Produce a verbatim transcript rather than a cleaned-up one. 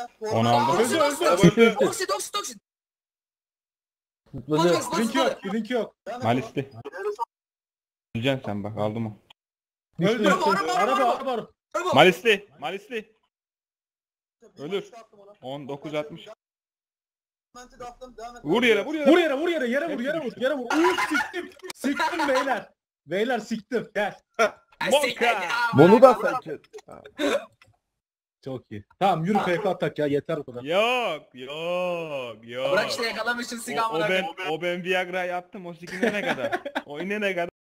On aldı. Öldü öldü. Öldü. Doksin doksin doksin. Zıpladı. Link yok. Link yok. Malisli. Öleceksin sen bak aldım o. Öldü. Araba araba araba. Malisli. Malisli. Ölür. on dokuz altmış. Vur yere vur yere. Vur yere vur yere yere vur yere vur yere vur. Uuu siktim. Siktim beyler. Beyler siktim. Gel. Moka. Bunu da sen. Çok iyi. Tamam yürü F K atak ya yeter o kadar. Yok yok yok. Bırak işte yakalamışsın O, sigamı. o ben o ben Viagra yaptım o sikine ne kadar. O inene kadar.